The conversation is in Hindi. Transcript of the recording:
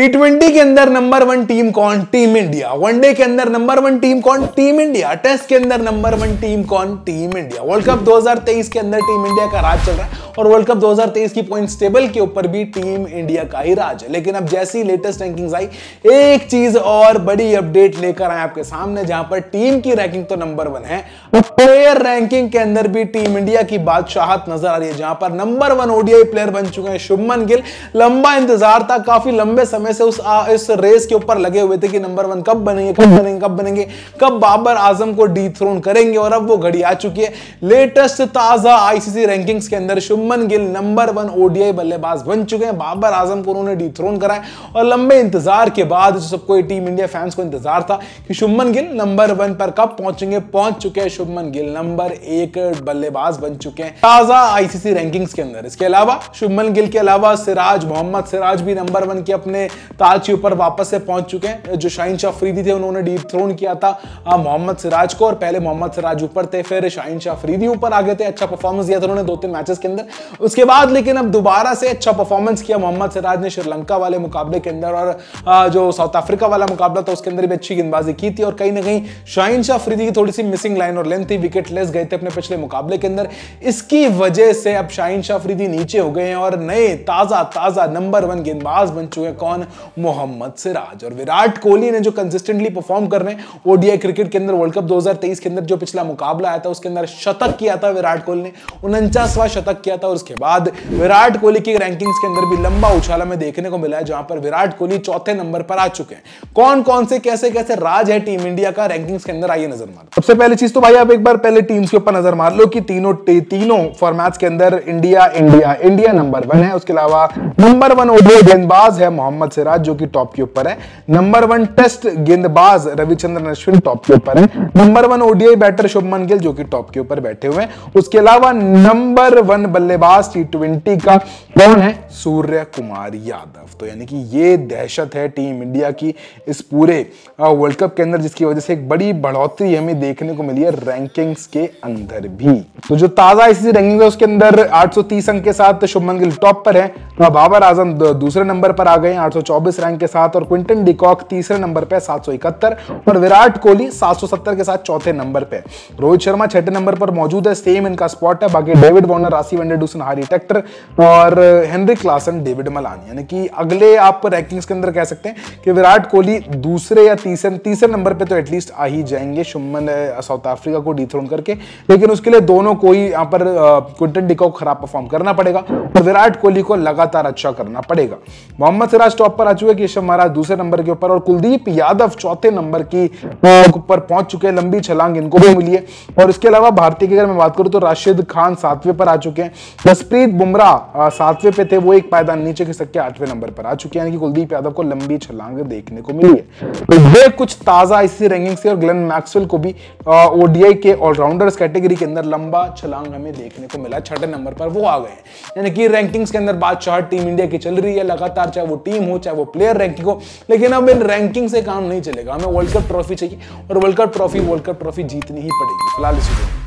T20 के अंदर नंबर 1 टीम कौन? Team India. वनडे के अंदर नंबर 1 टीम कौन? Team India. टेस्ट के अंदर नंबर 1 टीम कौन? Team India. वर्ल्ड कप 2023 के अंदर टीम इंडिया का राज चल रहा है और वर्ल्ड कप 2023 की पॉइंट्स टेबल के ऊपर भी टीम इंडिया का ही राज है। लेकिन अब जैसी लेटेस्ट रैंकिंग्स आई, एक चीज और बड़ी अपडेट लेकर आए आपके सामने, जहां पर टीम की रैंकिंग तो नंबर 1 है, प्लेयर रैंकिंग के अंदर भी टीम इंडिया की बादशाहत नजर आ रही है, जहां पर नंबर 1 ओडीआई प्लेयर बन चुके हैं शुभमन गिल। लंबा इंतजार था, काफी लंबे समय से इस रेस के ऊपर लगे हुए थे कि नंबर 1 कब बनेंगे, कब बाबर आजम को डिथ्रोन करेंगे, और अब वो घड़ी आ चुकी है। लेटेस्ट ताजा आईसीसी रैंकिंग्स के अंदर शुभमन गिल नंबर 1 ओडीआई बल्लेबाज बन चुके हैं। बाबर आजम को उन्होंने डिथ्रोन करा है और लंबे इंतजार के बाद जो सबको टीम इंडिया फैंस को इंतजार था कि शुभमन गिल नंबर 1 पर कब पहुंचेंगे, पहुंच चुके हैं। शुभमन गिल नंबर 1 बल्लेबाज बन चुके हैं ताजा आईसीसी रैंकिंग्स के अंदर। इसके अलावा शुभमन गिल के अलावा मोहम्मद सिराज भी नंबर 1 के अपने ताज के ऊपर वापस से पहुंच चुके हैं। जो शाहीन शाह अफरीदी थे उन्होंने डिथ्रोन किया था मोहम्मद सिराज को, और पहले मोहम्मद सिराज ऊपर थे, फिर शाहीन शाह अफरीदी ऊपर आ गए थे। अच्छा परफॉर्मेंस दिया था उन्होंने 2-3 मैचेस के अंदर। उसके बाद लेकिन अब दोबारा से अच्छा परफॉर्मेंस किया मोहम्मद सिराज ने श्रीलंका वाले मुकाबले के अंदर, और जो साउथ अफ्रीका वाला मुकाबला था उसके अंदर भी अच्छी गेंदबाजी की थी। और कहीं ना कहीं शाहीन शाह अफरीदी की थोड़ी सी मिसिंग लाइन और लेंथ थी, विकेट लेस गए थे अपने पिछले मुकाबले के अंदर। इसकी वजह से अब शाहीन शाह अफरीदी नीचे हो गए हैं और नए ताजा नंबर 1 गेंदबाज बन चुके हैं कौन? मोहम्मद सिराज। और विराट कोहली ने जो कंसिस्टेंटली परफॉर्म कर रहे हैं ओडीआई क्रिकेट के अंदर, वर्ल्ड कप 2023 के अंदर जो पिछला मुकाबला आया था उसके अंदर शतक किया था विराट कोहली ने, 49वां शतक किया था। और उसके बाद विराट कोहली की रैंकिंग्स के अंदर भी लंबा उछाला में देखने को मिला है, जहां पर विराट कोहली चौथे नंबर पर आ चुके हैं। कौन कौन से कैसे राज है टीम इंडिया का रैंकिंग्स के अंदर, आइए नजर मारो। सबसे पहले चीज तो भाई आप एक बार पहले टीम्स के ऊपर नजर मार लो कि तीनों फॉर्मेट्स के अंदर इंडिया नंबर 1 है। उसके अलावा नंबर 1 ओडीआई गेंदबाज है मोहम्मद सिराज जो कि टॉप के ऊपर है। नंबर 1 टेस्ट गेंदबाज रविचंद्रन अश्विन टॉप के ऊपर है। Number 1 ODI batter Shubman Gill जो कि टॉप के ऊपर बैठे हुए हैं। उसके अलावा नंबर 1 बल्लेबाज T20 का कौन है? सूर्य कुमार यादव। तो यानी कि ये दहशत है टीम इंडिया की इस पूरे वर्ल्ड कप के अंदर, जिसकी वजह से एक बड़ी बढ़ोतरी हमें देखने को मिली है रैंकिंग्स के अंदर भी। तो जो ताजा आईसीसी रैंकिंग है उसके अंदर 830 अंक के साथ शुभमन गिल टॉप पर है, बाबर आजम दूसरे नंबर पर आ गए 824 रैंक के साथ, और क्विंटन डिकॉक तीसरे नंबर पे 771, और विराट कोहली 770 के साथ चौथे नंबर पे। रोहित शर्मा छठे नंबर पर मौजूद है, सेम इनका स्पॉट है। बाकी डेविड वार्नर, रासी वेंडरडूसन, हारी टेक्टर और हेनरी क्लासन, डेविड मलानी, यानी कि अगले आप रैंकिंग्स के अंदर कह सकते हैं कि विराट कोहली दूसरे या तीसरे नंबर पे तो एटलीस्ट आ ही जाएंगे शुभमन साउथ अफ्रीका को डिथ्रोन करके। लेकिन उसके लिए दोनों को ही यहाँ पर क्विंटन डिकॉक खराब परफॉर्म करना पड़ेगा और विराट कोहली को लगातार अच्छा करना पड़ेगा। मोहम्मद सिराज टॉप पर आ चुके हैं, केशव महाराज दूसरे नंबर के ऊपर, और कुलदीप यादव चौथे नंबर की ऊपर पहुंच चुके हैं। लंबी छलांग इनको भी मिली है। और इसके अलावा भारतीय की अगर मैं बात करूं तो राशिद खान 7वें पर आ चुके हैं। जसप्रीत बुमराह 7वें पे थे, वो एक पायदान नीचे खिसक के 8वें नंबर पर आ चुके हैं, यानी कि कुलदीप यादव को लंबी छलांग देखने को मिली है। तो ये कुछ ताजा आईसीसी रैंकिंग से, और ग्लेन मैक्सवेल को भी ओडीआई के ऑलराउंडर्स कैटेगरी के अंदर लंबा छलांग हमें देखने को मिला, छठे नंबर पर वो आ गए हैं। यानी कि रैंकिंग्स के अंदर बादशाह टीम इंडिया की चल रही है लगातार, चाहे वो टीम हो चाहे वो प्लेयर रैंकिंग हो। लेकिन अब इन रैंकिंग से काम नहीं चलेगा, हमें वर्ल्ड कप ट्रॉफी चाहिए, और वर्ल्ड कप ट्रॉफी जीतनी ही पड़ेगी। फिलहाल इसी